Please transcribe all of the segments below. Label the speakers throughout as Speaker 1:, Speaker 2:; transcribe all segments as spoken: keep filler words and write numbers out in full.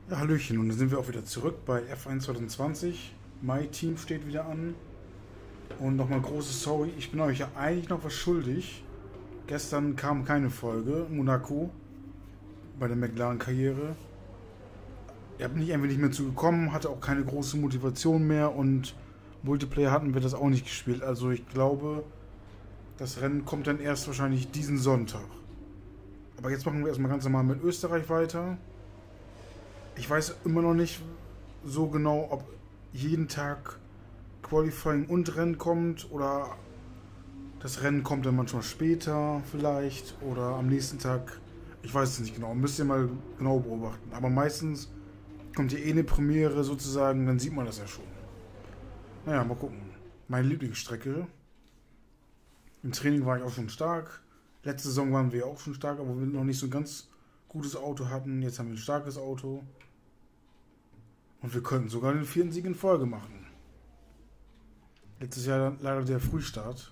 Speaker 1: Ja, Hallöchen, und dann sind wir auch wieder zurück bei F eins zwanzig zwanzig. My Team steht wieder an. Und nochmal große Sorry, ich bin euch ja eigentlich noch was schuldig. Gestern kam keine Folge, Monaco, bei der McLaren-Karriere. Ihr habt nicht einfach nicht mehr zugekommen, hatte auch keine große Motivation mehr und Multiplayer hatten wir das auch nicht gespielt. Also ich glaube, das Rennen kommt dann erst wahrscheinlich diesen Sonntag. Aber jetzt machen wir erstmal ganz normal mit Österreich weiter. Ich weiß immer noch nicht so genau, ob jeden Tag Qualifying und Rennen kommt oder das Rennen kommt dann manchmal später vielleicht oder am nächsten Tag. Ich weiß es nicht genau. Müsst ihr mal genau beobachten. Aber meistens kommt hier eh eine Premiere sozusagen, dann sieht man das ja schon. Naja, mal gucken. Meine Lieblingsstrecke. Im Training war ich auch schon stark. Letzte Saison waren wir auch schon stark, aber wir noch nicht so ein ganz gutes Auto hatten. Jetzt haben wir ein starkes Auto. Und wir könnten sogar den vierten Sieg in Folge machen. Letztes Jahr leider der Frühstart.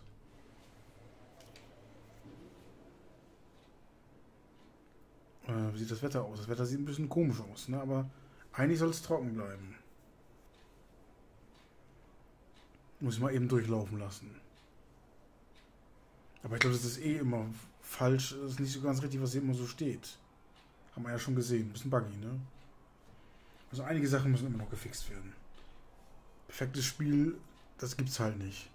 Speaker 1: Äh, wie sieht das Wetter aus? Das Wetter sieht ein bisschen komisch aus, ne? Aber eigentlich soll es trocken bleiben. Muss ich mal eben durchlaufen lassen. Aber ich glaube, das ist eh immer falsch. Das ist nicht so ganz richtig, was hier immer so steht. Haben wir ja schon gesehen. Ein bisschen buggy, ne? Also einige Sachen müssen immer noch gefixt werden. Perfektes Spiel, das gibt's halt nicht.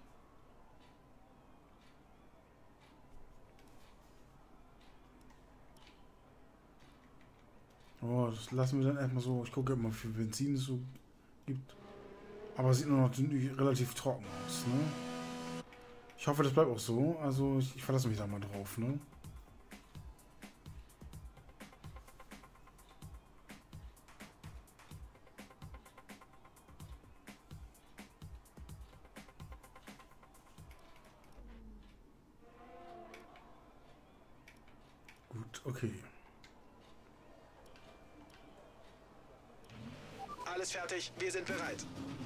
Speaker 1: Oh, das lassen wir dann erstmal so. Ich gucke immer, wie viel Benzin es so gibt. Aber es sieht nur noch relativ trocken aus, ne? Ich hoffe, das bleibt auch so. Also ich, ich verlasse mich da mal drauf, ne? Gut, okay.
Speaker 2: Alles fertig, wir sind bereit.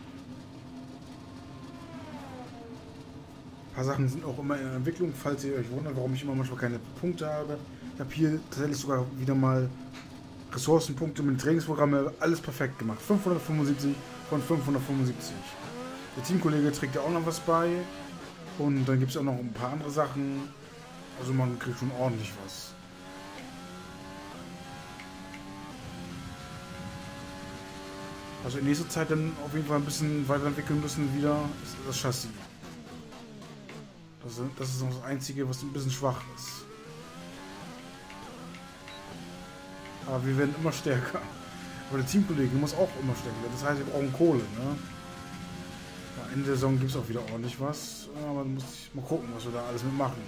Speaker 1: Ein paar Sachen sind auch immer in Entwicklung, falls ihr euch wundert, warum ich immer manchmal keine Punkte habe. Ich habe hier tatsächlich sogar wieder mal Ressourcenpunkte mit Trainingsprogrammen, alles perfekt gemacht. fünfhundertfünfundsiebzig von fünfhundertfünfundsiebzig. Der Teamkollege trägt ja auch noch was bei. Und dann gibt es auch noch ein paar andere Sachen. Also man kriegt schon ordentlich was. Also in nächster Zeit dann auf jeden Fall ein bisschen weiterentwickeln müssen wieder ist das Chassis. Das, das ist noch das Einzige, was ein bisschen schwach ist. Aber wir werden immer stärker. Aber der Teamkollege muss auch immer stärker werden. Das heißt, wir brauchen Kohle. Ne? Ja, Ende der Saison gibt es auch wieder ordentlich was. Aber dann muss ich mal gucken, was wir da alles mitmachen.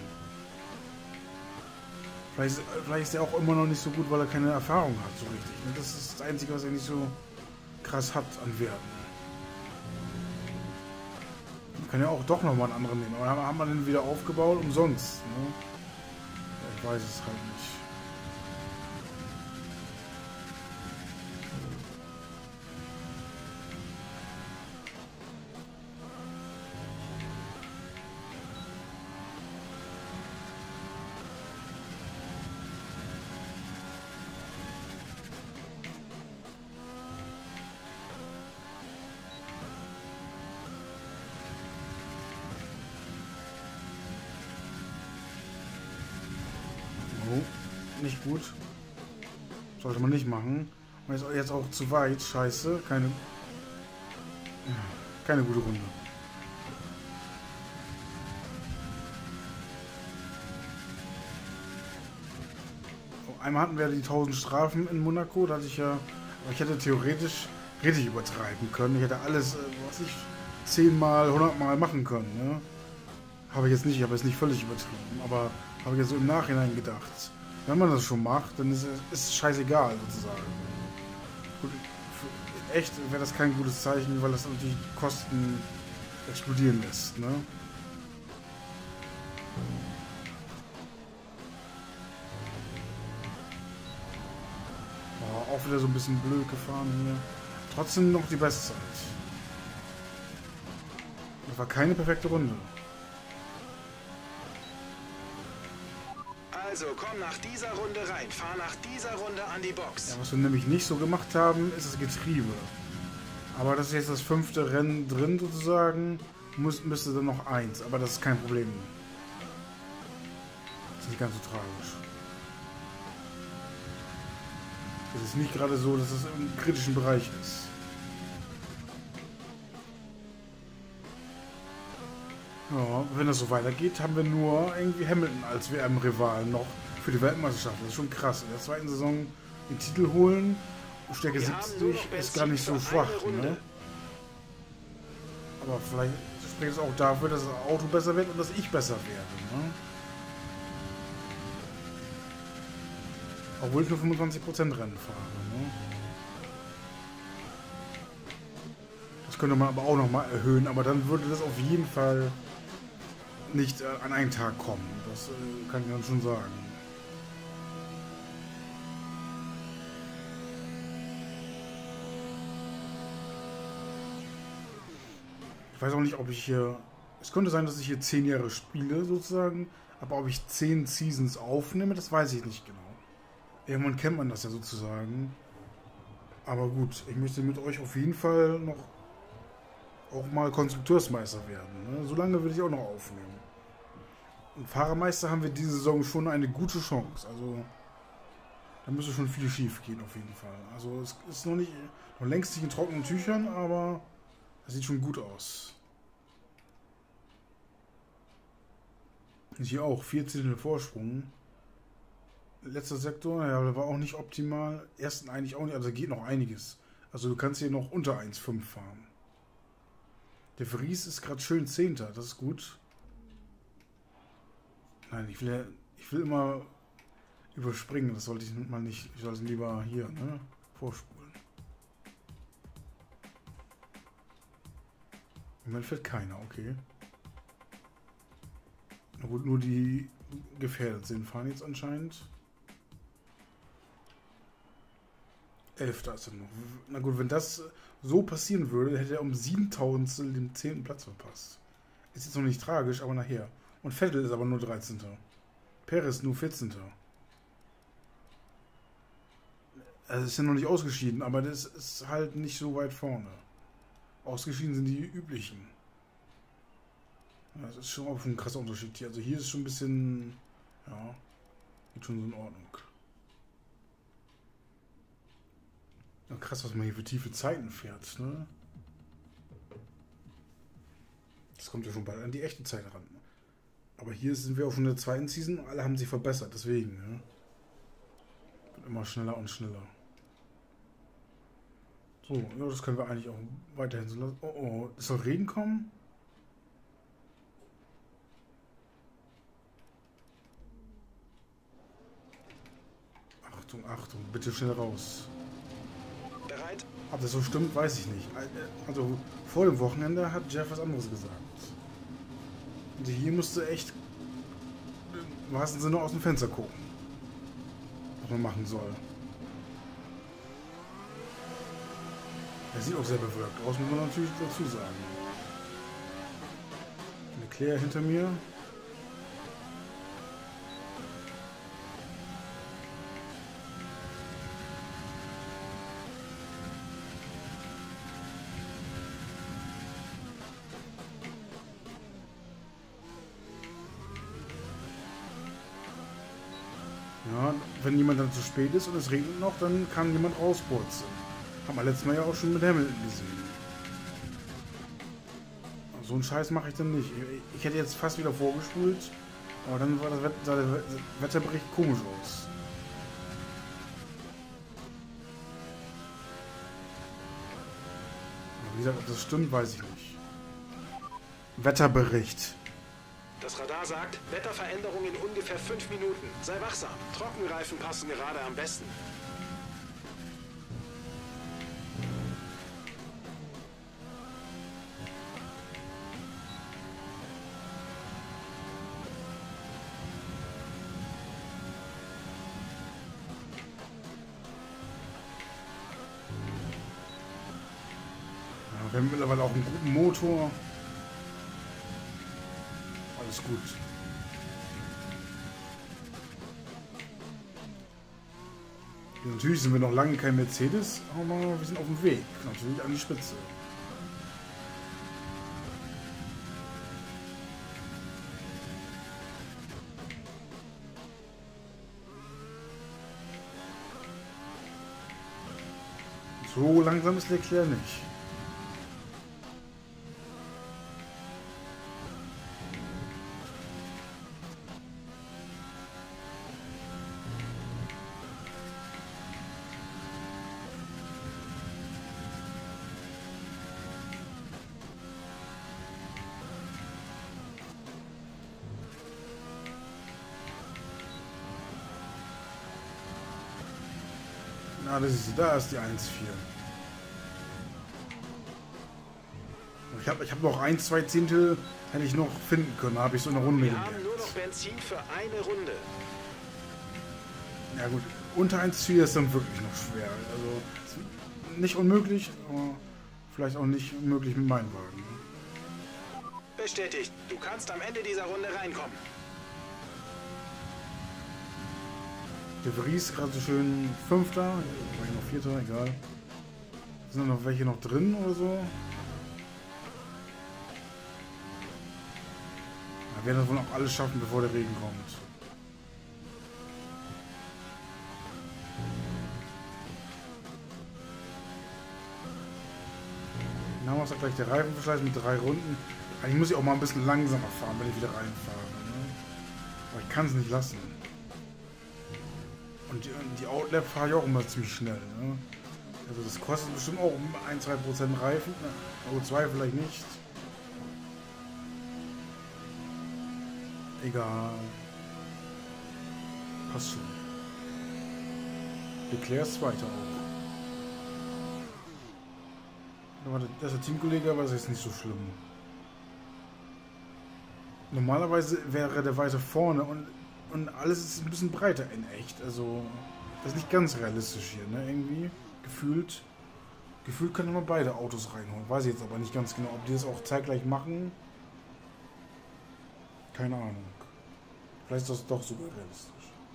Speaker 1: Vielleicht, vielleicht ist er auch immer noch nicht so gut, weil er keine Erfahrung hat, so richtig. Ne? Das ist das Einzige, was er nicht so krass hat an Werten. Man kann ja auch doch nochmal einen anderen nehmen. Aber haben wir den wieder aufgebaut? Umsonst. Ne? Ja, ich weiß es halt nicht. Nicht gut. Sollte man nicht machen. Und ist jetzt auch zu weit. Scheiße. Keine. Keine gute Runde. Oh, einmal hatten wir die tausend Strafen in Monaco. Da hatte ich ja. Ich hätte theoretisch richtig übertreiben können. Ich hätte alles, was ich zehnmal, hundertmal machen können. Ne? Habe ich jetzt nicht. Ich habe jetzt nicht völlig übertrieben. Aber habe ich jetzt so im Nachhinein gedacht. Wenn man das schon macht, dann ist es scheißegal sozusagen. Gut, echt wäre das kein gutes Zeichen, weil das natürlich Kosten explodieren lässt, ne? Oh, auch wieder so ein bisschen blöd gefahren hier. Trotzdem noch die Bestzeit. Das war keine perfekte Runde.
Speaker 2: Also, komm nach dieser Runde rein. Fahr nach dieser Runde an die Box.
Speaker 1: Ja, was wir nämlich nicht so gemacht haben, ist das Getriebe. Aber das ist jetzt das fünfte Rennen drin sozusagen. Muss, müsste dann noch eins, aber das ist kein Problem. Das ist nicht ganz so tragisch. Es ist nicht gerade so, dass es im kritischen Bereich ist. Ja, wenn das so weitergeht, haben wir nur irgendwie Hamilton als W M-Rivalen noch für die Weltmeisterschaft. Das ist schon krass. In der zweiten Saison den Titel holen, Stärke siebzig ist gar nicht so schwach. Ne? Aber vielleicht spricht es auch dafür, dass das Auto besser wird und dass ich besser werde. Ne? Obwohl ich nur fünfundzwanzig Prozent Rennen fahre. Ne? Das könnte man aber auch noch mal erhöhen, aber dann würde das auf jeden Fall nicht äh, an einen Tag kommen. Das äh, kann ich dann schon sagen. Ich weiß auch nicht, ob ich hier... Es könnte sein, dass ich hier zehn Jahre spiele, sozusagen. Aber ob ich zehn Seasons aufnehme, das weiß ich nicht genau. Irgendwann kennt man das ja sozusagen. Aber gut, ich möchte mit euch auf jeden Fall noch auch mal Konstrukteursmeister werden. Ne? So lange will ich auch noch aufnehmen. Und Fahrermeister haben wir diese Saison schon eine gute Chance. Also da müsste schon viel schief gehen auf jeden Fall. Also es ist noch nicht, noch längst nicht in trockenen Tüchern, aber es sieht schon gut aus. Hier auch vierzehn Vorsprung. Letzter Sektor, ja, der war auch nicht optimal. Ersten eigentlich auch nicht, also geht noch einiges. Also du kannst hier noch unter eins Komma fünf fahren. Der Vries ist gerade schön Zehnter, das ist gut. Nein, ich will, ich will immer überspringen, das sollte ich mal nicht. Ich sollte lieber hier, ne, vorspulen. Im Moment fährt keiner, okay. Na gut, nur die gefährdet sind, fahren jetzt anscheinend. Elfter ist er noch. Na gut, wenn das so passieren würde, hätte er um siebentausendstel den zehnten Platz verpasst. Ist jetzt noch nicht tragisch, aber nachher. Und Vettel ist aber nur dreizehnter Perez nur vierzehnter Also ist ja noch nicht ausgeschieden, aber das ist halt nicht so weit vorne. Ausgeschieden sind die üblichen. Das ist schon auch ein krasser Unterschied hier. Also hier ist schon ein bisschen, ja, geht schon so in Ordnung. Ja, krass, was man hier für tiefe Zeiten fährt, ne? Das kommt ja schon bald an die echte Zeit ran. Aber hier sind wir auch schon in der zweiten Season. Alle haben sich verbessert, deswegen, ne? Wird immer schneller und schneller. So, ja, das können wir eigentlich auch weiterhin so lassen. Oh, oh, es soll Regen kommen? Achtung, Achtung, bitte schnell raus.
Speaker 2: Bereit?
Speaker 1: Ob das so stimmt, weiß ich nicht. Also vor dem Wochenende hat Jeff was anderes gesagt. Also hier musste echt im wahrsten Sinne aus dem Fenster gucken, was man machen soll. Er sieht auch sehr bewölkt aus, muss man natürlich dazu sagen. Leclerc hinter mir. Ja, wenn jemand dann zu spät ist und es regnet noch, dann kann jemand rauspurzeln. Haben wir letztes Mal ja auch schon mit Hamilton gesehen. So einen Scheiß mache ich dann nicht. Ich hätte jetzt fast wieder vorgespult, aber dann war das Wetter, sah der Wetterbericht komisch aus. Aber wie gesagt, ob das stimmt, weiß ich nicht. Wetterbericht.
Speaker 2: Das Radar sagt, Wetterveränderung in ungefähr fünf Minuten. Sei wachsam. Trockenreifen passen gerade am besten.
Speaker 1: Ja, wir haben mittlerweile auch einen guten Motor. Alles gut. Natürlich sind wir noch lange kein Mercedes, aber wir sind auf dem Weg. Natürlich an die Spitze. So langsam ist Leclerc nicht. Na, das ist, da ist die eins vier. Ich habe ich hab noch ein, zwei Zehntel hätte ich noch finden können. Da habe ich so eine Runde
Speaker 2: Wir
Speaker 1: gemerkt.
Speaker 2: haben nur noch Benzin für eine Runde.
Speaker 1: Ja gut, unter eins vier ist dann wirklich noch schwer. Also ist nicht unmöglich, aber vielleicht auch nicht unmöglich mit meinem Wagen.
Speaker 2: Bestätigt. Du kannst am Ende dieser Runde reinkommen.
Speaker 1: Der Vries gerade so schön Fünfter, vielleicht noch Vierter, egal. Sind da noch welche noch drin oder so? Wir werden das wohl noch alles schaffen, bevor der Regen kommt. Dann haben wir auch gleich der Reifenverschleiß mit drei Runden. Eigentlich muss ich auch mal ein bisschen langsamer fahren, wenn ich wieder reinfahre. Ne? Aber ich kann es nicht lassen. Und die, die Outlap fahre ich auch immer ziemlich schnell. Ne? Also das kostet bestimmt auch um ein bis zwei Prozent Reifen. Ne? O zwei vielleicht nicht. Egal. Passt schon. Leclerc ist Zweiter auch. Aber das ist der Teamkollege, aber das ist nicht so schlimm. Normalerweise wäre der weiter vorne und, und alles ist ein bisschen breiter in echt. Also, das ist nicht ganz realistisch hier, ne? Irgendwie. Gefühlt. Gefühlt können wir beide Autos reinholen. Weiß ich jetzt aber nicht ganz genau, ob die das auch zeitgleich machen. Keine Ahnung. Vielleicht ist das doch sogar realistisch.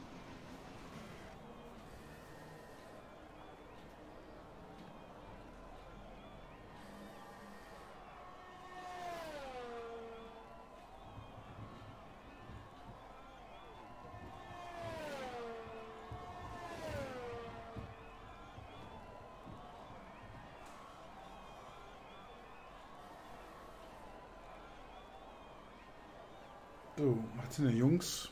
Speaker 1: So, was sind denn Jungs?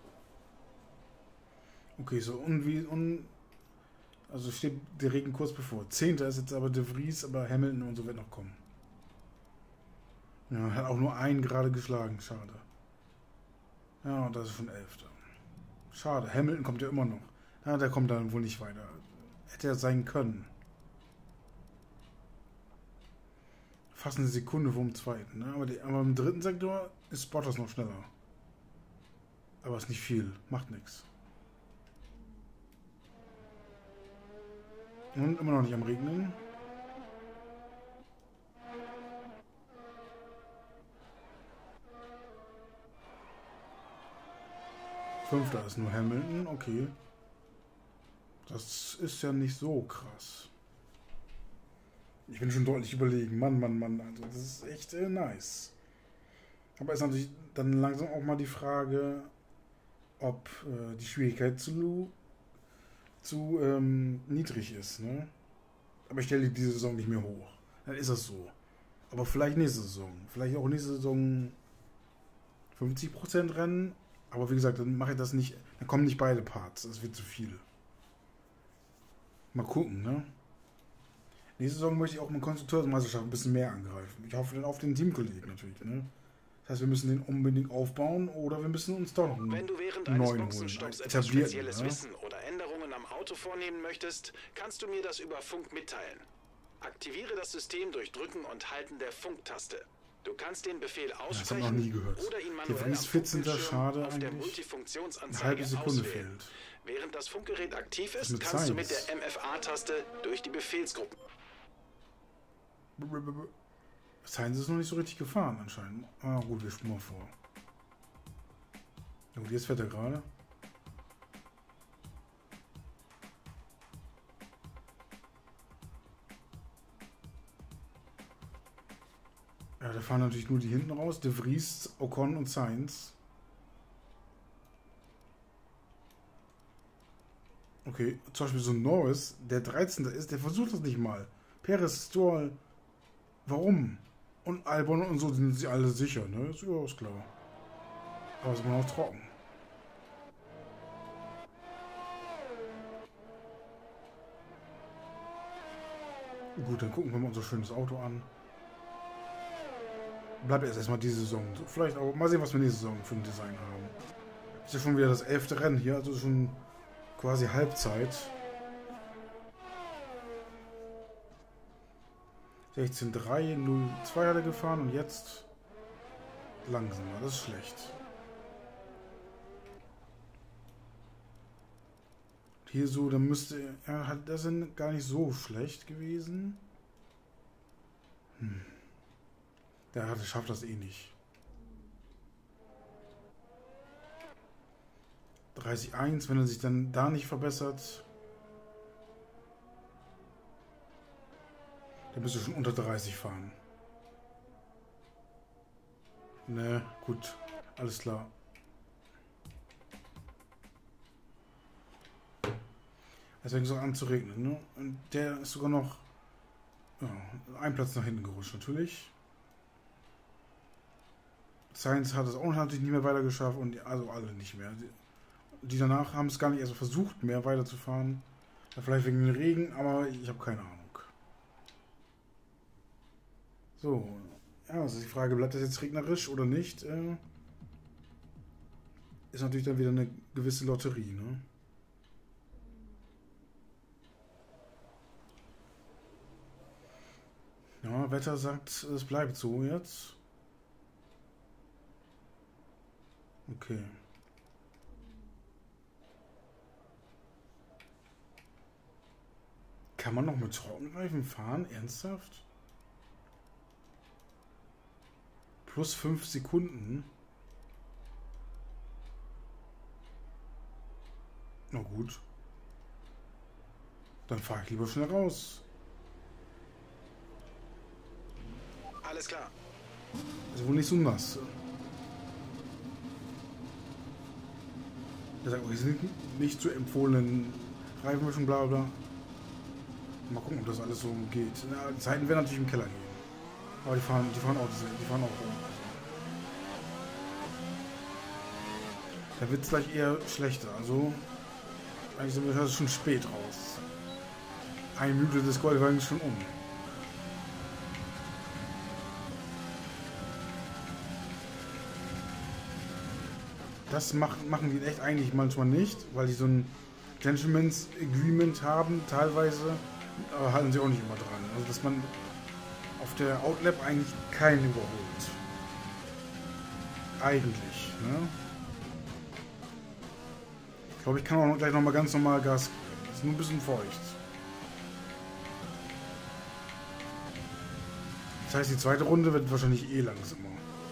Speaker 1: Okay, so und wie un, also steht der Regen kurz bevor. Zehnter ist jetzt aber De Vries, aber Hamilton und so wird noch kommen. Ja, hat auch nur einen gerade geschlagen, schade. Ja, und das ist schon Elfter. Schade, Hamilton kommt ja immer noch. Ja, der kommt dann wohl nicht weiter. Hätte er sein können. Fast eine Sekunde vom zweiten. Ne? Aber, die, aber im dritten Sektor ist Bottas noch schneller. Aber ist nicht viel. Macht nichts. Und immer noch nicht am Regnen. Fünfter ist nur Hamilton. Okay. Das ist ja nicht so krass. Ich bin schon deutlich überlegen. Mann, Mann, Mann. Also das ist echt äh, nice. Aber ist natürlich dann langsam auch mal die Frage, ob äh, die Schwierigkeit zu, zu ähm, niedrig ist. Ne? Aber ich stelle die diese Saison nicht mehr hoch. Dann ist das so. Aber vielleicht nächste Saison. Vielleicht auch nächste Saison fünfzig Prozent Rennen. Aber wie gesagt, dann mache ich das nicht. Dann kommen nicht beide Parts. Das wird zu viel. Mal gucken, ne? Nächste Saison möchte ich auch mit Konstrukteursmeisterschaft ein bisschen mehr angreifen. Ich hoffe dann auf den Teamkollegen natürlich. Ne? Das heißt, wir müssen den unbedingt aufbauen oder wir müssen uns doch noch einen
Speaker 2: Wenn du während
Speaker 1: neuen
Speaker 2: eines
Speaker 1: holen.
Speaker 2: Boxenstopps etwas spezielles Wissen oder Änderungen am Auto vornehmen möchtest, kannst du mir das über Funk mitteilen. Aktiviere das System durch Drücken und Halten der Funktaste. Du kannst den Befehl
Speaker 1: Das habe ich
Speaker 2: aussprechen
Speaker 1: noch nie gehört.
Speaker 2: oder ihn
Speaker 1: Der
Speaker 2: manuell am
Speaker 1: Vries vierzehnter
Speaker 2: Funkbildschirm
Speaker 1: schade
Speaker 2: auf der
Speaker 1: eigentlich. Eine
Speaker 2: Multifunktionsanzeige
Speaker 1: halbe Sekunde
Speaker 2: auswählen.
Speaker 1: fehlt.
Speaker 2: Während das Funkgerät aktiv
Speaker 1: Was
Speaker 2: ist,
Speaker 1: mit
Speaker 2: kannst du mit
Speaker 1: Science?
Speaker 2: der M F A-Taste durch die Befehlsgruppen.
Speaker 1: Science ist noch nicht so richtig gefahren anscheinend. Ah gut, wir spulen mal vor. Ja gut, jetzt fährt er gerade. Ja, da fahren natürlich nur die hinten raus. De Vries, Ocon und Sainz. Okay, zum Beispiel so Norris, der dreizehnte ist, der versucht das nicht mal. Perez, Stroll, warum? Und Albon und so sind sie alle sicher, ne? Ist überaus klar. Aber ist immer noch trocken. Gut, dann gucken wir mal unser schönes Auto an. Bleibt erst erstmal diese Saison. Vielleicht auch mal sehen, was wir nächste Saison für ein Design haben. Ist ja schon wieder das elfte Rennen hier, also schon quasi Halbzeit. sechzehn drei, null zwei hat er gefahren und jetzt langsamer. Das ist schlecht. Hier so, dann müsste er, hat das sind gar nicht so schlecht gewesen. Hm. Der hat, schafft das eh nicht. dreißig eins, wenn er sich dann da nicht verbessert. Der müsste schon unter dreißig fahren. Ne, gut. Alles klar. Es fängt so an zu regnen, ne? Und der ist sogar noch ja, ein Platz nach hinten gerutscht, natürlich. Sainz hat es auch natürlich nicht mehr weiter geschafft und die, also alle nicht mehr. Die, die danach haben es gar nicht erst versucht, mehr weiterzufahren. Ja, vielleicht wegen dem Regen, aber ich habe keine Ahnung. So, ja, das ist die Frage, bleibt das jetzt regnerisch oder nicht? Äh, ist natürlich dann wieder eine gewisse Lotterie, ne? Ja, Wetter sagt, es bleibt so jetzt. Okay. Kann man noch mit Trockenreifen fahren? Ernsthaft? Plus fünf Sekunden. Na gut. Dann fahre ich lieber schnell raus.
Speaker 2: Alles klar.
Speaker 1: Ist wohl nicht so nass. Er sagt, wir sind nicht zu empfohlenen Reifenmischung, bla bla. Mal gucken, ob das alles so geht. Ja, die Zeiten werden natürlich im Keller gehen. Aber die fahren, die fahren auch, die fahren auch. Da wird es gleich eher schlechter. Also, eigentlich sind wir schon spät raus. Eine Minute des Qualifying ist schon um. Das machen, machen die echt eigentlich manchmal nicht, weil die so ein Gentleman's Agreement haben, teilweise, aber halten sie auch nicht immer dran. Also dass man auf der Outlap eigentlich keinen überholt. Eigentlich, ne? Ich glaube, ich kann auch noch gleich nochmal ganz normal Gas geben. Das ist nur ein bisschen feucht. Das heißt, die zweite Runde wird wahrscheinlich eh langsamer.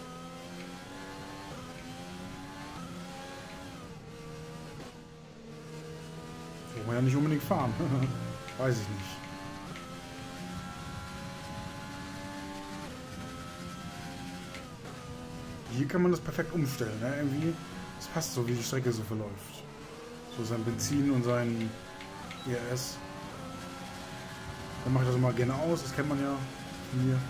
Speaker 1: Wollen wir ja nicht unbedingt fahren. Weiß ich nicht. Hier kann man das perfekt umstellen. Ne? Irgendwie, es passt so, wie die Strecke so verläuft. So sein Benzin und sein E R S. Dann mache ich das mal gerne aus. Das kennt man ja von mir.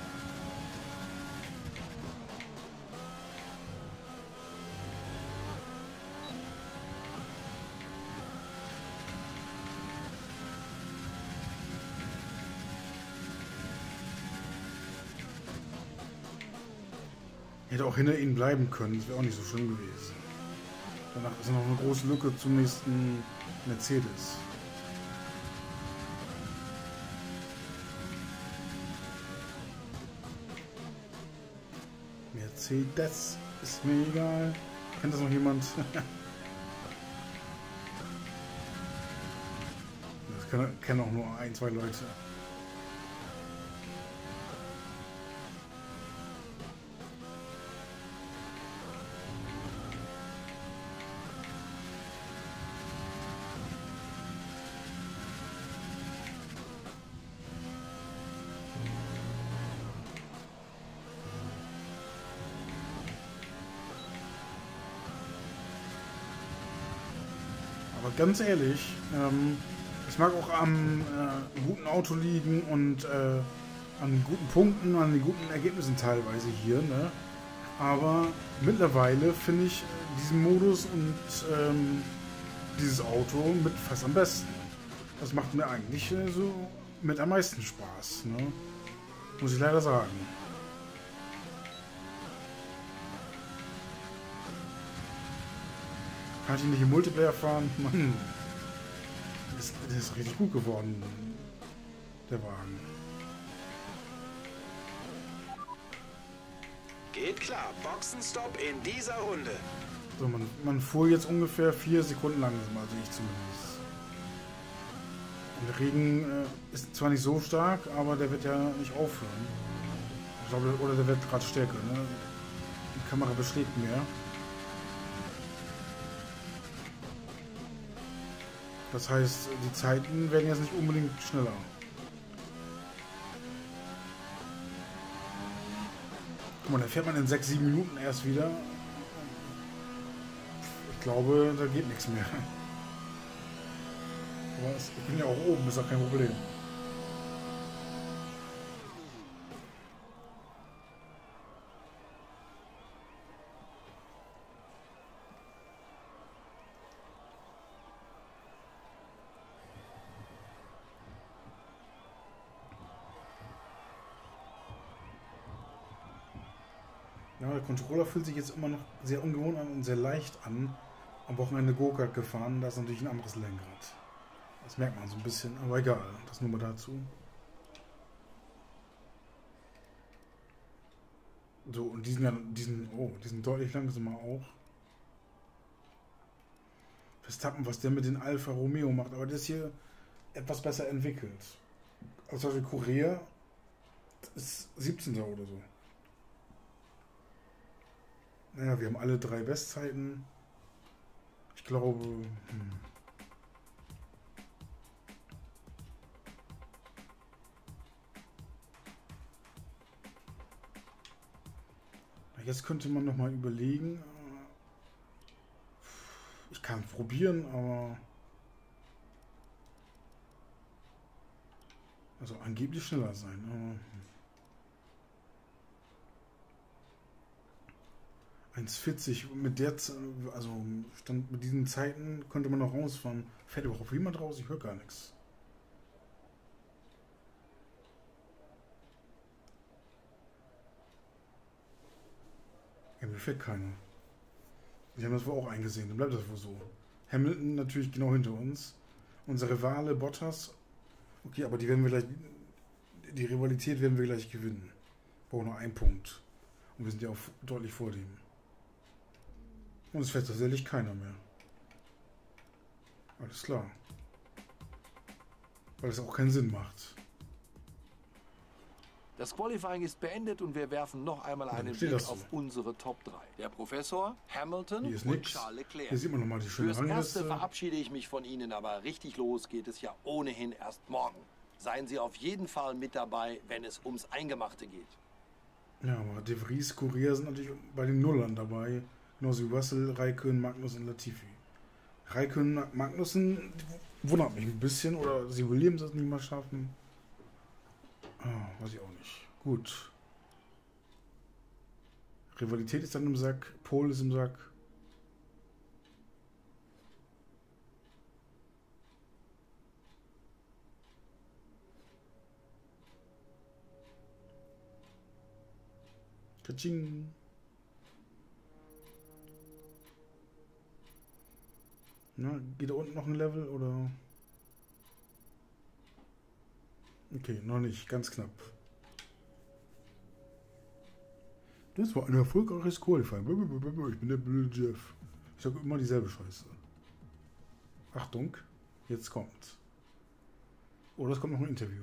Speaker 1: Hätte auch hinter ihnen bleiben können, das wäre auch nicht so schlimm gewesen. Danach ist noch eine große Lücke zum nächsten Mercedes. Mercedes ist mir egal. Kennt das noch jemand? Das können, kennen auch nur ein, zwei Leute. Aber ganz ehrlich, ähm, es mag auch am äh, guten Auto liegen und äh, an guten Punkten, an den guten Ergebnissen teilweise hier, ne? Aber mittlerweile finde ich diesen Modus und ähm, dieses Auto mit fast am besten. Das macht mir eigentlich äh, so mit am meisten Spaß, ne? Muss ich leider sagen. Kann ich nicht im Multiplayer fahren? Mann, das ist, das ist richtig gut geworden, der Wagen.
Speaker 2: Geht klar, Boxenstopp in dieser Runde.
Speaker 1: So, man, man fuhr jetzt ungefähr vier Sekunden langsam, also ich zumindest. Der Regen äh, ist zwar nicht so stark, aber der wird ja nicht aufhören. Ich glaube, oder der wird gerade stärker, ne? Die Kamera beschlägt mehr. Das heißt, die Zeiten werden jetzt nicht unbedingt schneller. Guck mal, da fährt man in sechs, sieben Minuten erst wieder. Ich glaube, da geht nichts mehr. Aber ich bin ja auch oben, ist auch kein Problem. Ja, der Controller fühlt sich jetzt immer noch sehr ungewohnt an und sehr leicht an. Am Wochenende Go-Kart gefahren, da ist natürlich ein anderes Lenkrad. Das merkt man so ein bisschen, aber egal, das nur mal dazu. So, und diesen ja, diesen, oh, diesen deutlich langsamer auch. Verstappen, was der mit den Alfa Romeo macht, aber der ist hier etwas besser entwickelt. Also zum Beispiel Korea ist siebzehnter oder so. Naja, wir haben alle drei Bestzeiten. Ich glaube... Hm. Jetzt könnte man noch mal überlegen. Ich kann es probieren, aber... Also angeblich schneller sein. Aber eins vierzig mit der, also stand mit diesen Zeiten könnte man noch rausfahren. Fährt überhaupt jemand raus? Ich höre gar nichts. Ja, mir fährt keiner. Die haben das wohl auch eingesehen, dann bleibt das wohl so. Hamilton natürlich genau hinter uns. Unser Rivale Bottas. Okay, aber die werden wir gleich. Die Rivalität werden wir gleich gewinnen. Brauchen nur einen Punkt. Und wir sind ja auch deutlich vor dem. Und es fährt tatsächlich keiner mehr. Alles klar. Weil es auch keinen Sinn macht.
Speaker 3: Das Qualifying ist beendet und wir werfen noch einmal einen Blick auf unsere Top drei. Der Professor, Hamilton
Speaker 1: und
Speaker 3: nix. Charles Leclerc.
Speaker 1: Hier sieht man nochmal die schöne
Speaker 3: Fürs Erste
Speaker 1: Rangliste.
Speaker 3: verabschiede ich mich von Ihnen, aber richtig los geht es ja ohnehin erst morgen. Seien Sie auf jeden Fall mit dabei, wenn es ums Eingemachte geht.
Speaker 1: Ja, aber De Vries, Korea sind natürlich bei den Nullern dabei. Genauso wie Russell, Raikkonen, Magnussen und Latifi. Raikkonen, Magnussen wundert mich ein bisschen. Oder sie Williams das nicht mal schaffen. Ah, weiß ich auch nicht. Gut. Rivalität ist dann im Sack. Pole ist im Sack. Katsching. Na, geht da unten noch ein Level oder? Okay, noch nicht, ganz knapp. Das war ein erfolgreiches Qualifying. Ich bin der blöde Jeff. Ich sage immer dieselbe Scheiße. Achtung, jetzt kommt. Oder es kommt noch ein Interview.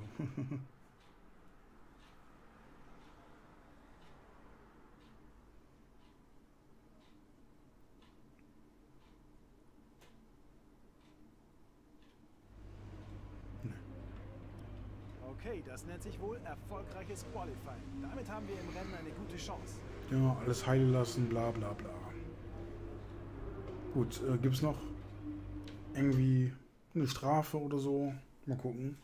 Speaker 4: Okay, das nennt sich wohl erfolgreiches Qualifying. Damit haben wir im Rennen eine gute Chance.
Speaker 1: Ja, alles heilen lassen, bla bla bla. Gut, äh, gibt's noch? irgendwie eine Strafe oder so. Mal gucken.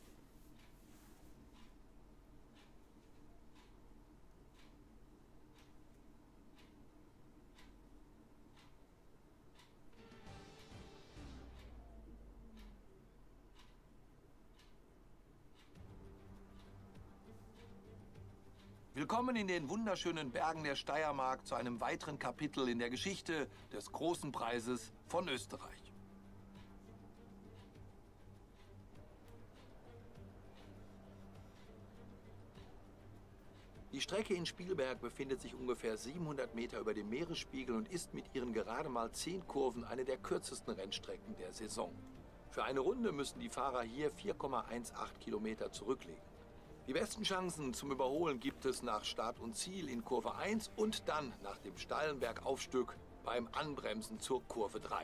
Speaker 3: Willkommen in den wunderschönen Bergen der Steiermark zu einem weiteren Kapitel in der Geschichte des Großen Preises von Österreich. Die Strecke in Spielberg befindet sich ungefähr siebenhundert Meter über dem Meeresspiegel und ist mit ihren gerade mal zehn Kurven eine der kürzesten Rennstrecken der Saison. Für eine Runde müssen die Fahrer hier vier Komma achtzehn Kilometer zurücklegen. Die besten Chancen zum Überholen gibt es nach Start und Ziel in Kurve eins und dann nach dem steilen Bergaufstück beim Anbremsen zur Kurve drei.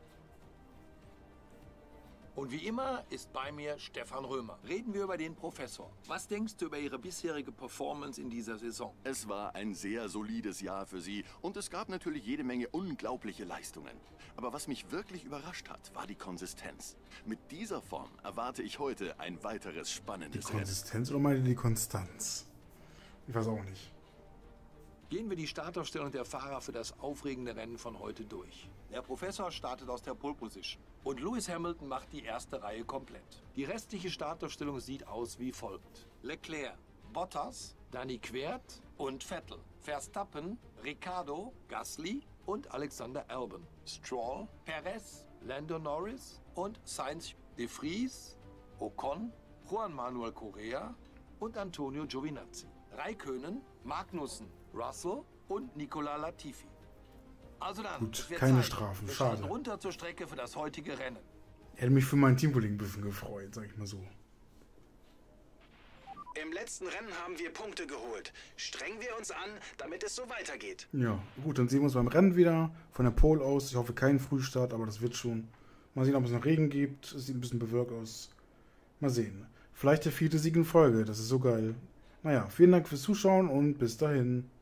Speaker 3: Und wie immer ist bei mir Stefan Römer. Reden wir über den Professor. Was denkst du über Ihre bisherige Performance in dieser Saison?
Speaker 5: Es war ein sehr solides Jahr für Sie und es gab natürlich jede Menge unglaubliche Leistungen. Aber was mich wirklich überrascht hat, war die Konsistenz. Mit dieser Form erwarte ich heute ein weiteres spannendes
Speaker 1: Die
Speaker 5: Rennen.
Speaker 1: Konsistenz oder meine die Konstanz? Ich weiß auch nicht.
Speaker 3: Gehen wir die Startaufstellung der Fahrer für das aufregende Rennen von heute durch. Der Professor startet aus der Pole Position und Lewis Hamilton macht die erste Reihe komplett. Die restliche Startaufstellung sieht aus wie folgt: Leclerc, Bottas, Danny Quert und Vettel, Verstappen, Ricciardo, Gasly und Alexander Albon, Stroll, Perez, Lando Norris und Sainz, De Vries, Ocon, Juan Manuel Correa und Antonio Giovinazzi. Räikkönen, Magnussen, Russell und Nicola Latifi. Also dann,
Speaker 1: Gut,
Speaker 3: es wird
Speaker 1: keine
Speaker 3: Zeit.
Speaker 1: Strafen,
Speaker 3: Wir
Speaker 1: schade.
Speaker 3: starten runter zur Strecke für das heutige Rennen.
Speaker 1: Hätte mich für meinen Teamkollegen ein bisschen gefreut, sag ich mal so.
Speaker 2: Im letzten Rennen haben wir Punkte geholt. Strengen wir uns an, damit es so weitergeht.
Speaker 1: Ja, gut, dann sehen wir uns beim Rennen wieder. Von der Pole aus. Ich hoffe, keinen Frühstart, aber das wird schon. Mal sehen, ob es noch Regen gibt. Es sieht ein bisschen bewölkt aus. Mal sehen. Vielleicht der vierte Sieg in Folge. Das ist so geil. Naja, vielen Dank fürs Zuschauen und bis dahin.